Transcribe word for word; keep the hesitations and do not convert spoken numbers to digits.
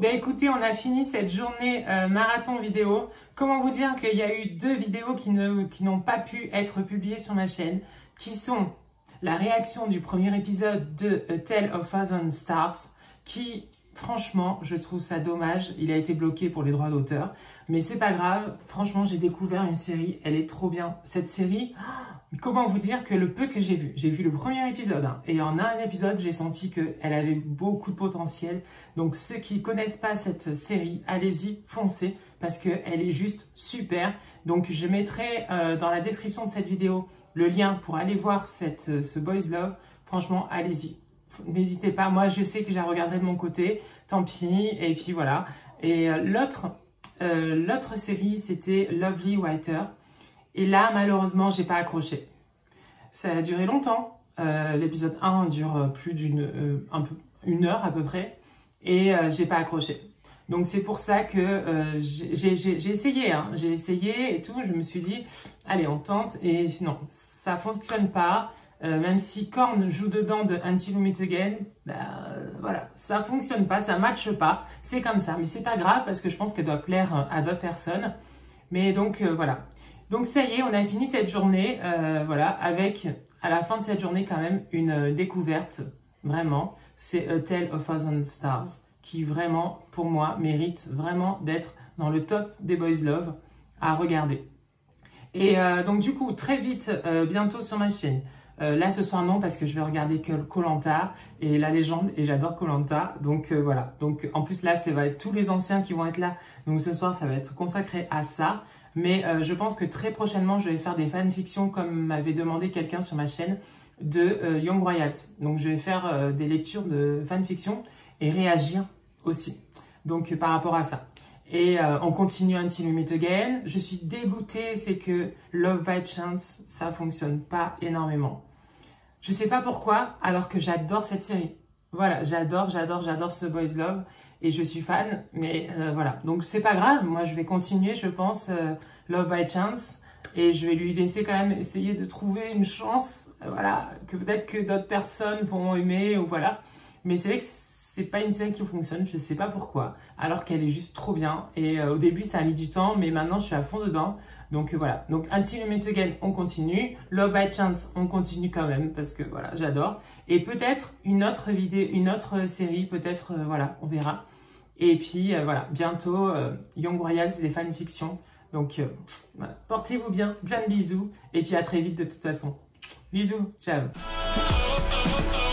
Ben écoutez, on a fini cette journée euh, marathon vidéo. Comment vous dire qu'il y a eu deux vidéos qui ne, qui n'ont pas pu être publiées sur ma chaîne, qui sont la réaction du premier épisode de A Tale of Thousand Stars, qui, franchement, je trouve ça dommage. Il a été bloqué pour les droits d'auteur, mais c'est pas grave. Franchement, j'ai découvert une série, elle est trop bien. Cette série, comment vous dire que le peu que j'ai vu, j'ai vu le premier épisode, hein, et en un épisode, j'ai senti qu'elle avait beaucoup de potentiel. Donc, ceux qui connaissent pas cette série, allez-y, foncez, parce qu'elle est juste super. Donc, je mettrai euh, dans la description de cette vidéo le lien pour aller voir cette, ce Boys Love. Franchement, allez-y. N'hésitez pas. Moi, je sais que j'ai regardé de mon côté. Tant pis. Et puis, voilà. Et euh, l'autre euh, l'autre série, c'était Lovely Writer. Et là, malheureusement, j'ai pas accroché. Ça a duré longtemps. Euh, L'épisode un dure plus d'une euh, un peu, une heure à peu près. Et euh, j'ai pas accroché. Donc c'est pour ça que euh, j'ai essayé, hein, j'ai essayé et tout. Je me suis dit, allez, on tente. Et non, ça fonctionne pas. Euh, même si Korn joue dedans de Until We Meet Again, bah, euh, voilà, ça fonctionne pas, ça matche pas. C'est comme ça, mais c'est pas grave parce que je pense qu'elle doit plaire à d'autres personnes. Mais donc euh, voilà. Donc ça y est, on a fini cette journée, euh, voilà, avec à la fin de cette journée quand même une euh, découverte, vraiment. C'est A Tale of Thousand Stars, qui vraiment, pour moi, mérite vraiment d'être dans le top des Boys Love à regarder. Et euh, donc du coup, très vite, euh, bientôt sur ma chaîne. Euh, là, ce soir, non, parce que je vais regarder que Koh Lanta et La Légende, et j'adore Koh Lanta. Donc euh, voilà. Donc en plus là, ça va être tous les anciens qui vont être là. Donc ce soir, ça va être consacré à ça. Mais euh, je pense que très prochainement, je vais faire des fanfictions comme m'avait demandé quelqu'un sur ma chaîne de euh, Young Royals. Donc je vais faire euh, des lectures de fanfiction et réagir aussi. Donc euh, par rapport à ça. Et euh, on continue Until We Meet Again. Je suis dégoûtée, c'est que Love by Chance, ça fonctionne pas énormément. Je sais pas pourquoi, alors que j'adore cette série. Voilà, j'adore, j'adore, j'adore ce Boys Love et je suis fan. Mais euh, voilà, donc c'est pas grave. Moi, je vais continuer, je pense, euh, Love by Chance, et je vais lui laisser quand même essayer de trouver une chance. Euh, voilà, que peut-être que d'autres personnes vont aimer ou voilà. Mais c'est vrai que c'est pas une série qui fonctionne, je sais pas pourquoi, alors qu'elle est juste trop bien. Et euh, au début, ça a mis du temps, mais maintenant, je suis à fond dedans. Donc euh, voilà. Donc Until We Meet Again, on continue. Love by Chance, on continue quand même parce que voilà, j'adore. Et peut-être une autre vidéo, une autre série, peut-être euh, voilà, on verra. Et puis euh, voilà, bientôt euh, Young Royals, c'est des fanfictions. Donc euh, voilà, portez-vous bien, plein de bisous, et puis à très vite de toute façon. Bisous, ciao.